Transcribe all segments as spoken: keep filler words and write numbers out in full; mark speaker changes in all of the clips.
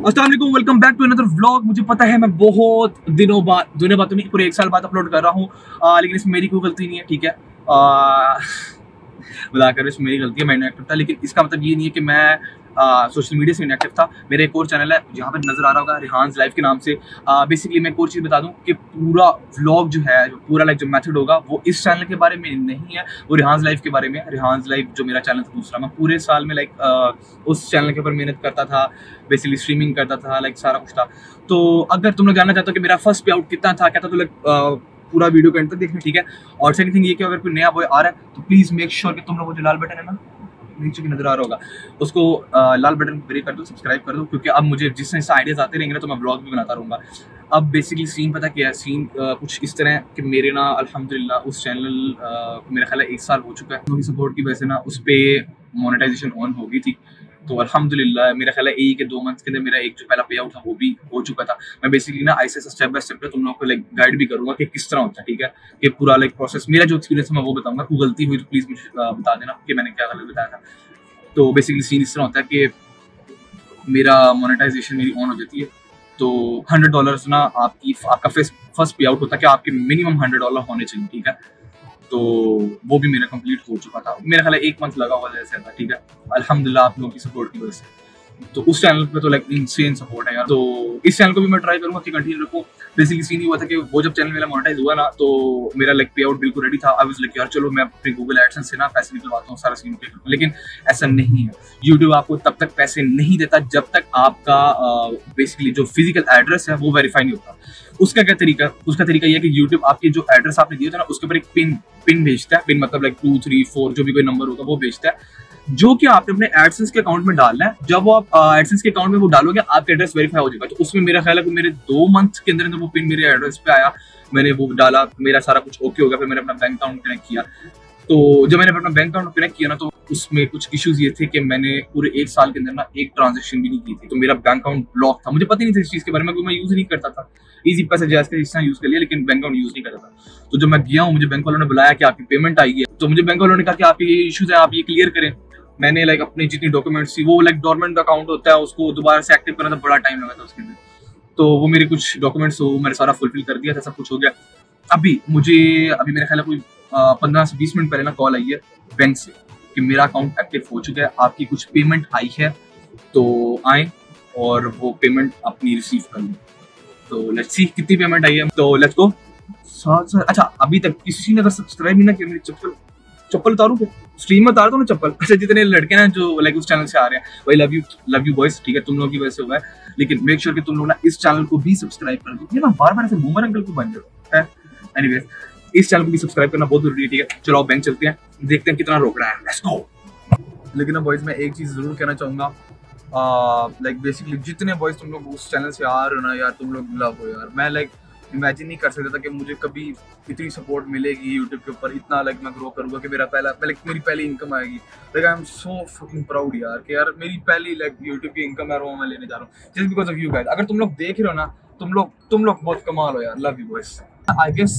Speaker 1: अस्सलाम वालेकुम, welcome back to another vlog. मुझे पता है मैं बहुत दिनों बाद दिनों बाद तो नहीं, पूरे एक साल बाद अपलोड कर रहा हूँ, लेकिन इसमें मेरी कोई गलती नहीं है, ठीक है। बुलाकर इसमें मेरी गलती है, मैं इनएक्टिव था, लेकिन इसका मतलब ये नहीं है कि मैं सोशल मीडिया से इनएक्टिव था। मेरा एक और चैनल है जहाँ पर नजर आ रहा होगा, रिहान्स लाइफ के नाम से। बेसिकली मैं एक और चीज़ बता दूँ कि पूरा व्लॉग जो है, पूरा लाइक जो मेथड होगा वो इस चैनल के बारे में नहीं है, वो रिहान्स लाइफ के बारे में है। रिहान्स लाइफ जो मेरा चैनल था दूसरा, मैं पूरे साल में लाइक उस चैनल के ऊपर मेहनत करता था, बेसिकली स्ट्रीमिंग करता था, लाइक सारा कुछ था। तो अगर तुम लोग जानना चाहते हो कि मेरा फर्स्ट पे आउट कितना था, क्या था, तो लाइक पूरा वीडियो के एंड तक देखना, ठीक है। और सेकंड थिंग ये कि अगर कोई नया बॉय आ रहा है तो प्लीज़ मेक श्योर कि तुम लोग वो जो लाल बटन है ना नीचे की नजर आ रहा होगा, उसको आ, लाल बटन को प्रेस कर दो, सब्सक्राइब कर दो, क्योंकि अब मुझे जिस तरह से आइडियाज आते रहेंगे ना तो मैं ब्लॉग भी बनाता रहूँगा। अब बेसिकली सीन पता क्या है, सीन आ, कुछ इस तरह है कि मेरे ना अल्हम्दुलिल्लाह उस चैनल मेरा ख्याल है एक साल हो चुका है, उनकी सपोर्ट की वजह से ना उस पर मोनेटाइजेशन ऑन हो गई थी। तो अल्हम्दुलिल्लाह मेरा ख्याल है एक के दो मंथ्स के अंदर मेरा एक जो पहला पे आउट था वो भी हो चुका था। मैं बेसिकली ना ऐसे स्टेप बाय स्टेप तुम लोगों को लाइक गाइड भी करूँगा कि किस तरह होता है, ठीक है। कि पूरा लाइक प्रोसेस, मेरा जो एक्सपीरियंस है मैं वो बताऊँगा। कोई गलती हुई तो प्लीज़ मुझे बता देना कि मैंने क्या गलत बताया था। तो बेसिकली सीन इस तरह होता है कि मेरा मोनेटाइजेशन मेरी ऑन हो जाती है, तो हंड्रेड डॉलर्स ना आपकी आपका फर्स्ट पे आउट होता है कि आपके मिनिमम हंड्रेड डॉलर होने चाहिए, ठीक है। तो वो भी मेरा कंप्लीट हो चुका था, मेरा ख्याल है एक मंथ लगा हुआ जैसे था, ठीक है। अल्हम्दुलिल्लाह आप लोगों की सपोर्ट की वजह से। तो उस चैनल पे तो लाइक इनसेन सपोर्ट है यार। तो इस चैनल को भी मैं ट्राई करूंगा कि कंटिन्यू रखूं। बेसिकली सीन ये हुआ था कि वो जब चैनल मेरा मोनेटाइज हुआ ना तो मेरा लाइक पे आउट बिल्कुल रेडी था। आई वाज लाइक यार चलो मैं अपने गूगल एडसेंस से ना पैसे निकलवाता हूँ, सारा सीन पे। लेकिन ऐसा नहीं है, यूट्यूब आपको तब तक पैसे नहीं देता जब तक आपका बेसिकली जो फिजिकल एड्रेस है वो वेरीफाई नहीं होता। उसका क्या तरीका उसका तरीका यह है कि यूट्यूब आपके जो एड्रेस आपने दिया था ना उसके ऊपर एक पिन पिन भेजता है। पिन मतलब लाइक टू थ्री फोर जो भी कोई नंबर होगा वो भेजता है, जो कि आपने अपने एडसेंस के अकाउंट में डालना है। जब वो आप एडसेंस के अकाउंट में वो डालोगे आपका एड्रेस वेरीफाई हो जाएगा। तो उसमें मेरा ख्याल है कि मेरे दो मंथ के अंदर अंदर वो पिन मेरे एड्रेस पे आया, मैंने वो डाला, मेरा सारा कुछ ओके हो गया। फिर मैंने अपना बैंक अकाउंट कनेक्ट किया। तो जब मैंने अपना बैंक अकाउंट कनेक्ट किया ना तो उसमें कुछ इश्यूज ये थे कि मैंने पूरे एक साल के अंदर ना एक ट्रांजेक्शन भी नहीं की थी, तो मेरा बैंक अकाउंट ब्लॉक था। मुझे पता ही नहीं था इस चीज़ के बारे में, क्योंकि मैं यूज़ नहीं करता था। इजी पैसे जैस के इस तरह यूज़ कर लिया, लेकिन बैंक अकाउंट यूज़ नहीं करता था। तो जब मैं गया हूँ, मुझे बैंक वालों ने बुलाया कि आपकी पेमेंट आई है, तो मुझे बैंक वालों ने कहा कि आपके ये इशूज़ है, आप ये क्लियर करें। मैंने लाइक अपनी जितनी डॉक्यूमेंट्स थी, वो लाइक डोरमेंट अकाउंट होता है, उसको दोबारा से एक्टिव करना था, बड़ा टाइम लगा था उसके अंदर। तो वो मेरे कुछ डॉक्यूमेंट्स वो मैंने सारा फुलफिल कर दिया था, सब कुछ हो गया। अभी मुझे अभी मेरे ख्याल है कोई पंद्रह से बीस मिनट पहले ना कॉल आई है बैंक से कि मेरा अकाउंट एक्टिव हो चुका है, आपकी कुछ पेमेंट आई है, तो आए और वो पेमेंट अपनी रिसीव कर लें। तो लेट्स सी कितनी पेमेंट आई है। तो लेट्स गो। अच्छा, अभी तक किसी ने अगर सब्सक्राइब नहीं ना किया, मेरी चप्पल चप्पल उतारूं क्या स्ट्रीम में उतार दो ना चप्पल। अच्छा, जितने लड़के ना जो लाइक उस चैनल से आ रहे हैं, भाई love you love you boys, ठीक है, तुम लोगों की वजह से हुआ है। लेकिन मेक श्योर कि तुम लोग ना इस चैनल को भी सब्सक्राइब कर दो। ये ना बार बार ऐसे बूमर अंकल को बन जाओ है। एनीवेज, इस चैनल को भी सब्सक्राइब करना बहुत जरूरी है, ठीक है। चलो बैंक चलते हैं, देखते हैं कितना रोक रहा है। Let's go. लेकिन ना बॉयज मैं एक चीज़ जरूर कहना चाहूँगा, लाइक बेसिकली जितने बॉयज तुम लोग उस चैनल से आ रहे हो ना यार, तुम लोग लव हो यार। मैं लाइक इमेजिन नहीं कर सकता था कि मुझे कभी इतनी सपोर्ट मिलेगी यूट्यूब के ऊपर, इतना लाइक मैं ग्रो करूँगा कि मेरा पहला पहले मेरी पहली इनकम आएगी। Like I am so fucking proud यार कि यार मेरी पहली लाइक यूट्यूब की इनकम है वो मैं लेने जा रहा हूँ, just because of you guys. अगर तुम लोग देख रहे हो ना, तुम लोग तुम लोग बहुत कमाल हो यार। Love you boys. I guess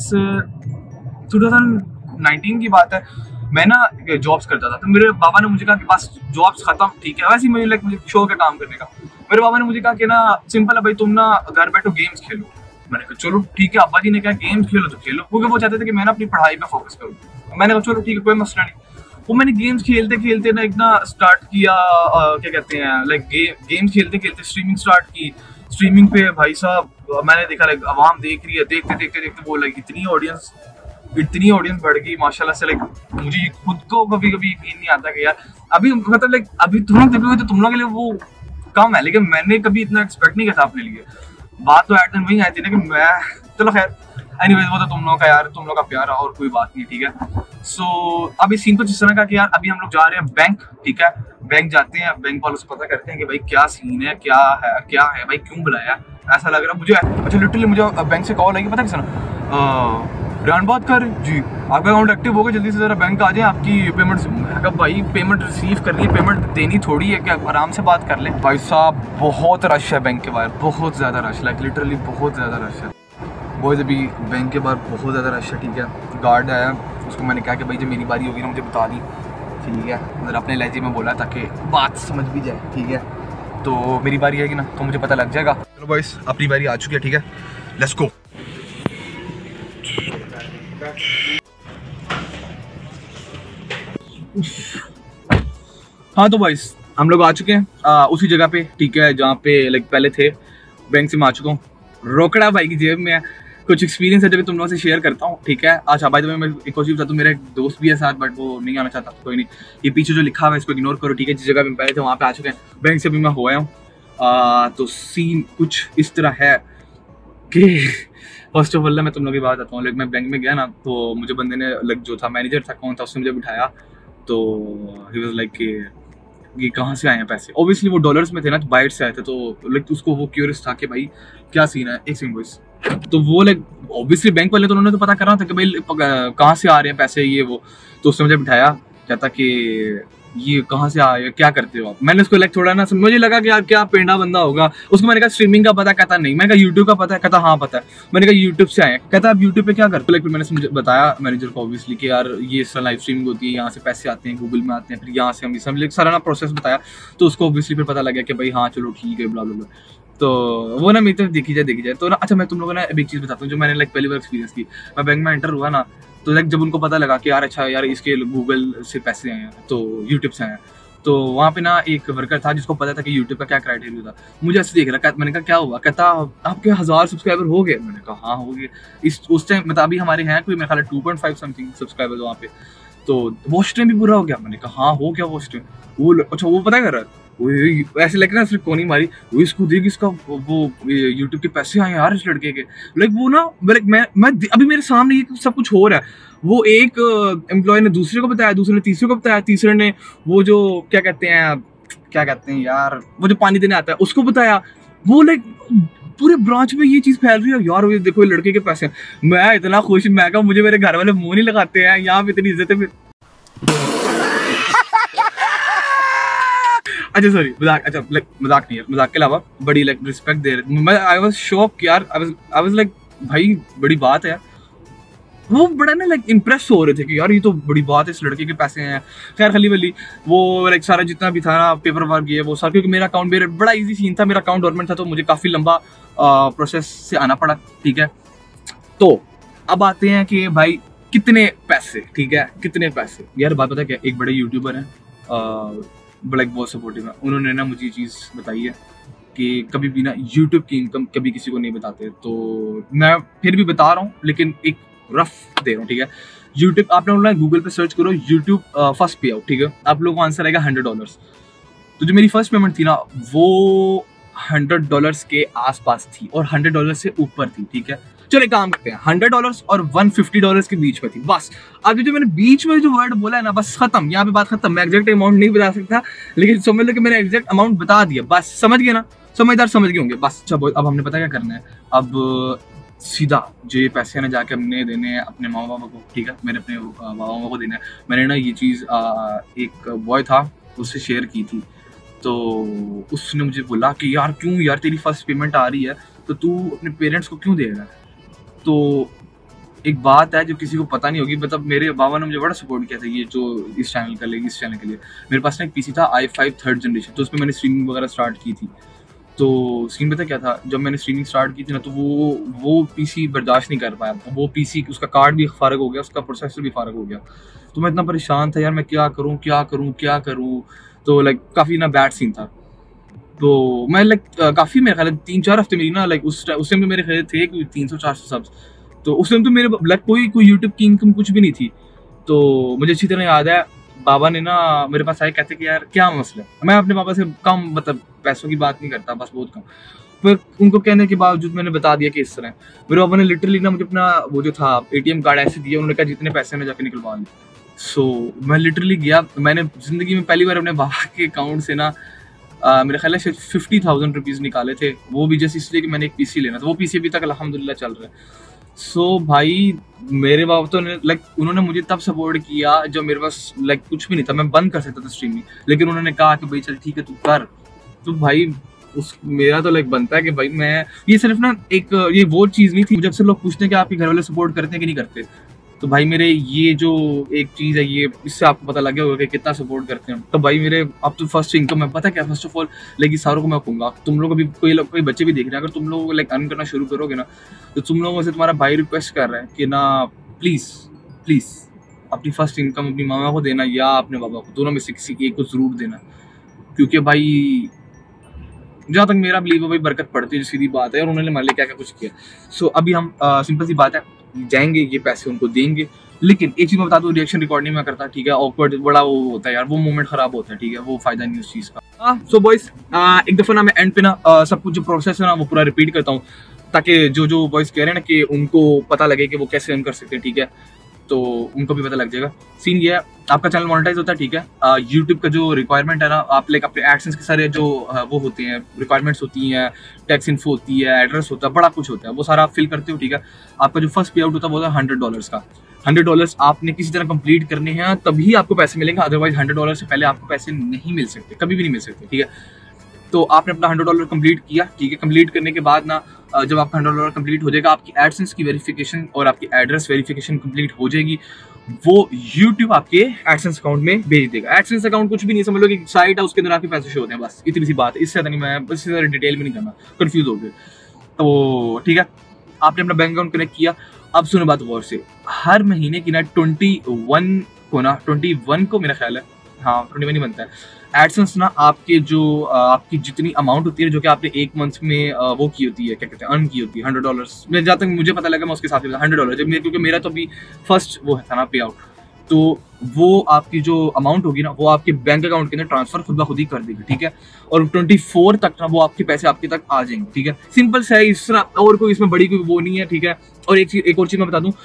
Speaker 1: two thousand nineteen की बात है, मैं ना जॉब्स करता था। तो मेरे बाबा ने मुझे कहा कि बस जॉब्स खत्म, ठीक है। वैसे ही मुझे लाइक मुझे शौक है काम करने का। मेरे बाबा ने मुझे कहा कि ना सिंपल है भाई, तुम ना घर बैठो गेम्स खेलो। मैंने कहा चलो ठीक है। अब्बा जी ने कहा गेम्स खेलो तो खेलो, क्योंकि वो चाहते थे कि मैं ना अपनी पढ़ाई पे फोकस करूँ। मैंने कहा चलो ठीक है, कोई मसला नहीं। वो मैंने गेम्स खेलते खेलते ना एक ना स्टार्ट किया, आ, क्या कहते हैं लाइक गे, गेम्स खेलते खेलते स्ट्रीमिंग स्टार्ट की। स्ट्रीमिंग पे भाई साहब मैंने देखा लाइक आवाम देख रही है, देखते देखते देखते वो लाइक इतनी ऑडियंस इतनी ऑडियंस बढ़ गई माशाल्लाह से। लाइक मुझे खुद को कभी कभी यकीन नहीं आता कि यार अभी मतलब लाइक अभी तुम लोग देखोगे तो तुम लोगों के लिए वो कम है, लेकिन मैंने कभी इतना एक्सपेक्ट नहीं किया था अपने लिए। बात तो एट दिन वही आई थी ना कि मैं चलो खैर एनीवेज, वो तो तुम लोग का यार तुम लोग का प्यार है और कोई बात नहीं, ठीक है। सो so, अभी सीन तो जिस तरह का कि यार अभी हम लोग जा रहे हैं बैंक, ठीक है। बैंक जाते हैं, बैंक वालों से पता करते हैं कि भाई क्या सीन है, क्या है क्या है भाई, क्यों बुलाया, ऐसा लग रहा मुझे। अच्छा लिटरली मुझे बैंक से कॉल आई, पता है किसी ब्रांड बात कर जी, आपका अकाउंट एक्टिव हो गया, जल्दी से जरा बैंक आ जाए, आपकी पेमेंट। भाई पेमेंट रिसीव करनी है, पेमेंट देनी थोड़ी है, क्या आराम से बात कर ले। भाई साहब बहुत रश है बैंक के बाहर, बहुत ज़्यादा रश, लाइक लिटरली बहुत ज़्यादा रश है बॉयज। अभी बैंक के बाहर बहुत ज़्यादा रश है, ठीक है। गार्ड आया, उसको मैंने कहा कि भाई जब मेरी बारी होगी ना मुझे बता दी, ठीक है। मतलब अपने लहजे में बोला ताकि बात समझ भी जाए, ठीक है। तो मेरी बारी आएगी ना तो मुझे पता लग जाएगा। चलो बॉयस, अपनी बारी आ चुकी है, ठीक है, लेट्स गो। हाँ तो बॉयस, हम लोग आ चुके हैं आ, उसी जगह पे, ठीक है, जहाँ पे लाइक पहले थे। बैंक से मैं आ चुका हूँ, रोकड़ा भाई की जेब में है। कुछ एक्सपीरियंस है जो तुम लोगों से शेयर करता हूँ, ठीक है। अच्छा भाई, तो मैं एक और चीज़ बताता हूँ, मेरा एक दोस्त भी है साथ, बट वो नहीं आना चाहता, कोई नहीं। ये पीछे जो लिखा हुआ है इसको इग्नोर करो, ठीक है। जिस जगह पे पहले थे वहाँ पे आ चुके हैं। बैंक से भी मैं हुआ हूँ। तो सीन कुछ इस तरह है कि फर्स्ट ऑफ ऑल मैं तुम लोग की बात बताता हूँ। लाइक मैं बैंक में गया ना, तो मुझे बंदे ने, लाइक जो था मैनेजर था, कौन था, उसने मुझे बिठाया। तो ही वाज लाइक कि ये कहाँ से आए हैं पैसे। ऑब्वियसली वो डॉलर्स में थे ना, तो बाहर से आए थे। तो लाइक उसको वो क्यूरियस था कि भाई क्या सीन है, एक सेकंड वॉइस। तो वो लाइक ऑब्वियसली बैंक वाले, तो उन्होंने तो पता करना था कि भाई कहाँ से आ रहे हैं पैसे, ये वो। तो उसने मुझे बिठाया, कहता कि ये कहाँ से आए, क्या करते हो आप। मैंने उसको लाइक थोड़ा ना, मुझे लगा कि यार क्या पेंडा बंदा होगा। उसको मैंने कहा स्ट्रीमिंग का पता, कहता नहीं। मैंने कहा यूट्यूब का पता है, कहता हाँ पता है। मैंने कहा यूट्यूब से आए, कहता आप यूट्यूब पे क्या करते हो। लाइक मैंने मुझे बताया मैनेजर को ऑब्वियसली कि यार ये इस तरह लाइव स्ट्रीमिंग होती है, यहाँ से पैसे आते हैं, गूगल में आते हैं, फिर यहाँ से हम सब सारा ना प्रोसेस बताया। तो उसको ऑब्वियसली फिर पता लग गया कि भाई हाँ चलो ठीक है, ब्ला ब्ला ब्ला। तो वो ना मेरी तरफ देखी जाए देखी जाए तो ना। अच्छा मैं तुम लोगों ने एक चीज़ बताता हूँ जो मैंने लाइक पहली बार एक्सपीरियंस की। मैं बैंक में एंटर हुआ ना, तो लाइक जब उनको पता लगा कि यार अच्छा यार इसके गूगल से पैसे आए हैं, तो यूट्यूब से आए हैं, तो वहाँ पे ना एक वर्कर था जिसको पता था कि यूट्यूब का क्या क्राइटेरिया था। मुझे ऐसे देख रहा, मैंने कहा क्या हुआ, कहता आपके हज़ार सब्सक्राइबर हो गए। मैंने कहा हाँ हो गए। इस उस टाइम मतलब अभी हमारे हैं कोई मेरे ख्याल two point five something subscribers वहाँ पे। तो वॉच टाइम भी पूरा हो गया। मैंने कहा हाँ हो गया वॉच टाइम। वो अच्छा वो पता कर रहा है, वो ऐसे लगे ना सिर्फ कोनी मारी, वो इसको देख इसका वो यूट्यूब के पैसे आए यार इस लड़के के। लाइक वो ना लाइक मैं मैं अभी मेरे सामने ये सब कुछ हो रहा है। वो एक एम्प्लॉय ने दूसरे को बताया, दूसरे ने तीसरे को बताया, तीसरे ने वो जो क्या कहते हैं क्या कहते हैं यार वो जो पानी देने आता है उसको बताया। वो लाइक पूरे ब्रांच में ये चीज़ फैल रही है यार, ये देखो ये लड़के के पैसे। मैं इतना खुश, मैं कहा मुझे मेरे घर वाले मुंह नहीं लगाते हैं, यहाँ पे इतनी इज्जत है। फिर अच्छा सॉरी मजाक, अच्छा लाइक मजाक नहीं है, मजाक के अलावा बड़ी लाइक रिस्पेक्ट दे रहे। मैं आई वाज शॉक यार, I was I was like भाई बड़ी बात है। वो बड़ा ना लाइक इम्प्रेस हो रहे थे कि यार ये तो बड़ी बात है, इस लड़के के पैसे हैं। खैर खली वली वो लाइक सारा जितना भी था ना पेपर वर्क ये वो सारा, क्योंकि मेरा अकाउंट मेरा बड़ा इजी सीन था, मेरा अकाउंट डॉर्मेंट था, तो मुझे काफ़ी लंबा प्रोसेस से आना पड़ा, ठीक है। तो अब आते हैं कि भाई कितने पैसे, ठीक है कितने पैसे। यार बात पता क्या, एक बड़े यूट्यूबर हैं बड़ा बहुत सपोर्टिव है, उन्होंने ना मुझे ये चीज़ बताई है कि कभी भी ना यूट्यूब की इनकम कभी किसी को नहीं बताते। तो मैं फिर भी बता रहा हूँ, लेकिन एक रफ दे रहा हूँ, ठीक है। यूट्यूब आप लोग ना गूगल पे सर्च करो यूट्यूब फर्स्ट पे आउट, ठीक है, आप लोगों को आंसर आएगा हंड्रेड डॉलर्स। तो जो मेरी फर्स्ट पेमेंट थी ना वो हंड्रेड डॉलर्स के आसपास थी और हंड्रेड डॉलर से ऊपर थी, ठीक है। चलो एक काम करते हैं, हंड्रेड डॉलर्स और वन फिफ्टी डॉलर्स के बीच में थी बस। अब जो मैंने बीच में जो वर्ड बोला है ना, बस खत्म, यहाँ पे बात खत्म। मैं एग्जैक्ट अमाउंट नहीं बता सकता, लेकिन समझ लो कि मैंने एग्जैक्ट अमाउंट बता दिया, बस समझ गए ना, समझदार समझ गए होंगे बस। अच्छा अब हमने पता क्या करना है, अब सीधा जो ये पैसे ना जाके हमने देने हैं अपने माँ बाबा को, ठीक है, मेरे अपने माँ बाबा को देना है। मैंने ना ये चीज़ एक बॉय था उससे शेयर की थी, तो उसने मुझे बोला कि यार क्यों यार तेरी फर्स्ट पेमेंट आ रही है तो तू अपने पेरेंट्स को क्यों देगा। तो एक बात है जो किसी को पता नहीं होगी, मतलब मेरे बाबा ने मुझे बड़ा सपोर्ट किया था ये जो इस चैनल के लिए इस चैनल के लिए। मेरे पास ना एक पीसी था आई फाइव थर्ड जनरेशन, तो उस पर मैंने स्ट्रीमिंग वगैरह स्टार्ट की थी। तो स्क्रीन पता क्या था, जब मैंने स्ट्रीमिंग स्टार्ट की थी ना, तो वो वो पीसी बर्दाश्त नहीं कर पाया। वो पीसी उसका कार्ड भी फारग हो गया, उसका प्रोसेसर भी फारग हो गया। तो मैं इतना परेशान था यार, मैं क्या करूँ क्या करूँ क्या करूँ। तो लाइक काफ़ी ना बैड सीन था। तो मैं लाइक काफ़ी मेरे ख्याल तीन चार हफ्ते मेरी ना लाइक उस उस टाइम तो मेरे ख्याल थे कि तीन सौ चार सौ सब्स। तो उस टाइम तो मेरे लाइक कोई कोई यूट्यूब की इनकम कुछ भी नहीं थी। तो मुझे अच्छी तरह याद है बाबा ने ना मेरे पास आए, कहते कि यार क्या मसला है। मैं अपने पापा से कम मतलब पैसों की बात नहीं करता, बस बहुत कम। फिर उनको कहने के बावजूद मैंने बता दिया कि इस तरह। मेरे पापा ने लिटरली ना मुझे अपना वो जो था एटीएम कार्ड ऐसे दिया, उन्होंने कहा जितने पैसे ना जाके निकलवा ली। सो so, मैं लिटरली गया, मैंने ज़िंदगी में पहली बार अपने बाबा के अकाउंट से ना आ, मेरे ख्याल से फिफ्टी थाउजेंड रुपीज़ निकाले थे, वो भी जस्ट इसलिए कि मैंने एक पीसी लेना था। वो पीसी अभी तक अल्हम्दुलिल्लाह चल रहा है। सो so, भाई मेरे बाबा तो लाइक उन्होंने मुझे तब सपोर्ट किया जब मेरे पास लाइक कुछ भी नहीं था, मैं बंद कर सकता था स्ट्रीमिंग, लेकिन उन्होंने कहा कि भाई चल ठीक है तू कर। तो भाई उस मेरा तो लाइक बनता है कि भाई मैं ये सिर्फ ना एक ये वो चीज़ नहीं थी। मुझे अक्सर लोग पूछते हैं कि आपके घर वाले सपोर्ट करते हैं कि नहीं करते, तो भाई मेरे ये जो एक चीज़ है, ये इससे आपको पता लग गया होगा कि कितना सपोर्ट करते हैं। तो भाई मेरे अब तो फर्स्ट इनकम है, पता क्या, फर्स्ट ऑफ ऑल लेकिन सारों को मैं कहूँगा, तुम लोग अभी कोई कोई बच्चे भी देख रहे हैं, अगर तुम लोग लाइक अर्न करना शुरू करोगे ना, तो तुम लोगों से तुम्हारा भाई रिक्वेस्ट कर रहा है कि ना प्लीज़ प्लीज़ अपनी फर्स्ट इनकम अपनी मामा को देना या अपने पापा को, दोनों में से किसी एक को ज़रूर देना। क्योंकि भाई जहाँ तक मेरा बिलीव है भाई बरकत पड़ती है, सीधी बात है, और उन्होंने हमारे लिए क्या क्या कुछ किया। सो so, अभी हम सिंपल सी बात है, जाएंगे ये पैसे उनको देंगे, लेकिन एक चीज़ मैं बता दूँ, रिएक्शन रिकॉर्ड नहीं मैं करता, ठीक है। ऑकवर्ड बड़ा वो होता है यार, वो मोमेंट खराब होता है, ठीक है, वो फायदा नहीं उस चीज़ का। सो बॉयज एक दफ़ा ना मैं एंड पे ना uh, सब कुछ जो प्रोसेस है ना वो पूरा रिपीट करता हूँ, ताकि जो जो बॉयज कह रहे हैं ना कि उनको पता लगे कि वो कैसे अर्न कर सकते हैं, ठीक है, तो उनको भी पता लग जाएगा। सीन ये है, आपका चैनल मोनेटाइज होता है, ठीक है, यूट्यूब का जो रिक्वायरमेंट है ना, आप लाइक अपने एडसेंस के सारे जो uh, वो होते हैं रिक्वायरमेंट्स होती हैं, टैक्स इन्फो होती है, एड्रेस होता है, बड़ा कुछ होता है, वो सारा आप फिल करते हो, ठीक है। आपका जो फर्स्ट पे आउट होता है वो होता है हंड्रेड डॉलर्स का। हंड्रेड डॉलर्स आपने किसी तरह कंप्लीट करने हैं तभी आपको पैसे मिलेंगे, अदरवाइज हंड्रेड डॉलर से पहले आपको पैसे नहीं मिल सकते, कभी भी नहीं मिल सकते, ठीक है। तो आपने अपना हंड्रेड डॉलर कंप्लीट किया, ठीक है। कंप्लीट करने के बाद ना जब आपका हंड्रेड डॉलर कंप्लीट हो जाएगा, आपकी एडसेंस की वेरिफिकेशन और आपकी एड्रेस वेरिफिकेशन कंप्लीट हो जाएगी, वो यूट्यूब आपके एडसेंस अकाउंट में भेज देगा। एडसेंस अकाउंट कुछ भी नहीं, समझ लो कि साइट है, उसके अंदर आपके पैसे शो होते हैं, बस इतनी सी बात है, इससे ज़्यादा नहीं, मैं इससे ज़्यादा डिटेल में नहीं करना, कंफ्यूज हो गए तो, ठीक है। आपने अपना बैंक अकाउंट कनेक्ट किया। अब सुनो बात गौर से, हर महीने की ना ट्वेंटी वन को ना ट्वेंटी वन को मेरा ख्याल है, हाँ ट्वेंटी वन ही बनता है, एडसेंस ना आपके जो आपकी जितनी अमाउंट होती है जो कि आपने एक मंथ में वो की होती है, क्या कहते हैं, अर्न की होती है, हंड्रेड डॉलर्स में, जहाँ तक मुझे पता लगा मैं उसके साथ हंड्रेड डॉलर जब, क्योंकि मेरा तो अभी फर्स्ट वो था ना पे आउट, तो वो आपकी जो अमाउंट होगी ना वो आपके बैंक अकाउंट के अंदर ट्रांसफर खुद ब खुद ही कर देगी, ठीक है। और ट्वेंटी फोर तक ना वो आपके पैसे आपके तक आ जाएंगे, ठीक है। सिंपल सा है, इस तरह, और कोई इसमें बड़ी कोई वो नहीं है, ठीक है। और एक चीज एक और चीज़ मैं बता दूं,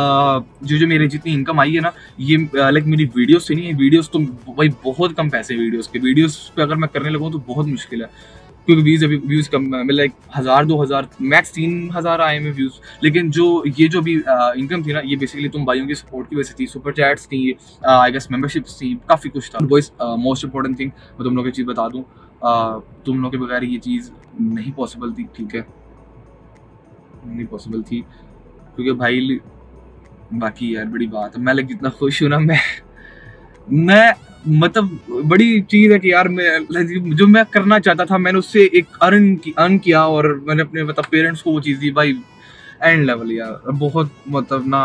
Speaker 1: जो जो मेरी जितनी इनकम आई है ना, ये लाइक मेरी वीडियोस से नहीं है, वीडियोस तो भाई बहुत कम पैसे वीडियोस के, वीडियोस पे अगर मैं करने लगूँ तो बहुत मुश्किल है, क्योंकि व्यूज अभी व्यूज कम, मतलब लाइक हज़ार दो हज़ार मैक्स तीन हज़ार आए में व्यूज़। लेकिन जो ये जो भी इनकम थी ना, ये बेसिकली तुम भाइयों की सपोर्ट की वजह से थी, सुपर चैट्स थी, आई गेस मेंबरशिप्स थी, काफ़ी कुछ था। बॉयज मोस्ट इंपॉर्टेंट थिंग मैं तुम लोग की चीज़ बता दूँ, तुम लोग के बगैर ये चीज़ नहीं पॉसिबल थी, ठीक है, नहीं पॉसिबल थी, क्योंकि भाई बाकी यार बड़ी बात है, मैं लाइक जितना खुश हूँ ना, मैं मैं मतलब बड़ी चीज़ है कि यार मैं जो मैं करना चाहता था मैंने उससे एक अर्न की अर्न किया, और मैंने अपने मतलब पेरेंट्स को वो चीज़ दी भाई, एंड लेवल यार, बहुत मतलब ना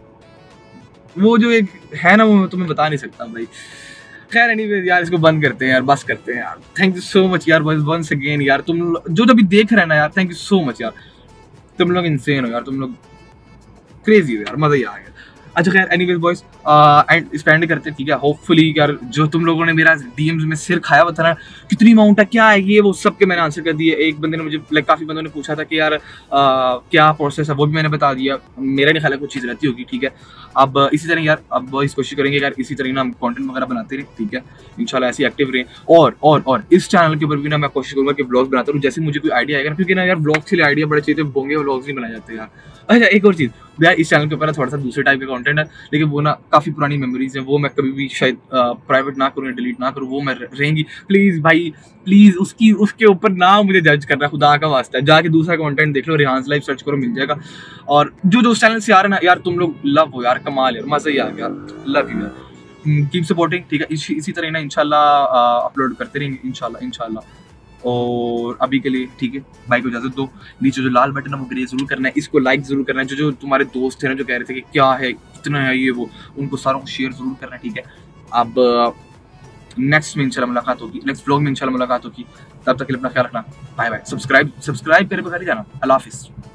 Speaker 1: वो जो एक है ना, वो मैं तुम्हें बता नहीं सकता भाई। खैर एनीवेज यार, इसको बंद करते हैं यार, बस करते हैं यार। थैंक यू सो मच यार वंस अगेन यार, तुम जो जो भी देख रहे हैं ना यार, थैंक यू सो मच यार, तुम लोग इंसेन हो यार, तुम लोग क्रेजी हो यार, मज़ा ही आ गया। अच्छा खैर एनीवेज बॉयज एंड इसका एंड करते हैं, ठीक है। होपफुली यार जो तुम लोगों ने मेरा डीएम्स में सिर खाया हुआ था ना, कितनी अमाउंट है, क्या है ये, वो सब के मैंने आंसर कर दिए। एक बंदे ने मुझे लाइक काफ़ी बंदों ने पूछा था कि यार आ, क्या प्रोसेस है, वो भी मैंने बता दिया। मेरा नहीं ख्याल है कुछ चीज़ रहती होगी, ठीक है। अब इसी तरह यार अब इस कोशिश करेंगे यार, इसी तरह ना हम कॉन्टेंट वगैरह बनाते रहे, ठीक है, इंशाल्लाह ऐसी एक्टिव रहे। और और और इस चैनल के ऊपर भी ना मैं कोशिश करूँगा कि ब्लॉग बनाता रहूँ, जैसे मुझे कोई आइडिया आएगा ना, क्योंकि ना यार ब्लॉग के लिए आइडिया बड़े चाहिए, बोंगे व्लॉग्स नहीं बनाए जाते यार। अच्छा एक और चीज़ यार, इस चैनल के ऊपर थोड़ा सा दूसरे टाइप का कंटेंट है, लेकिन वो ना काफ़ी पुरानी मेमोरीज हैं, वो मैं कभी भी शायद प्राइवेट ना करूँ या डिलीट ना करूँ, वो मैं रहेंगी। प्लीज़ भाई प्लीज़ उसकी उसके ऊपर ना मुझे जज करना, खुदा का वास्ता है, जाके दूसरा कंटेंट देख लो, रिहान्स लाइफ सर्च करो, मिल जाएगा। और जो जो उस चैनल से आ रहे ना यार, तुम लोग लव हो यार, कमाल यार, मज़ा ही आ गया, लव यू यार, कीप सपोर्टिंग, ठीक है। इसी इसी तरह ना इंशाल्लाह अपलोड करते रहेंगे, इंशाल्लाह इंशाल्लाह। और अभी के लिए ठीक है, भाई को इजाज़त दो। नीचे जो लाल बटन है वो ग्रे जरूर करना है, इसको लाइक जरूर करना है। जो जो तुम्हारे दोस्त थे ना जो कह रहे थे कि क्या है कितना है ये वो, उनको सारों को शेयर जरूर करना है, ठीक है। अब नेक्स्ट में इंशाल्लाह मुलाकात होगी, नेक्स्ट व्लॉग में इंशाल्लाह मुलाकात होगी। तब तक के लिए अपना ख्याल रखना, बाय बाय। सब्सक्राइब सब्सक्राइब करे बगैर ही जाना। अल्लाह हाफिज़।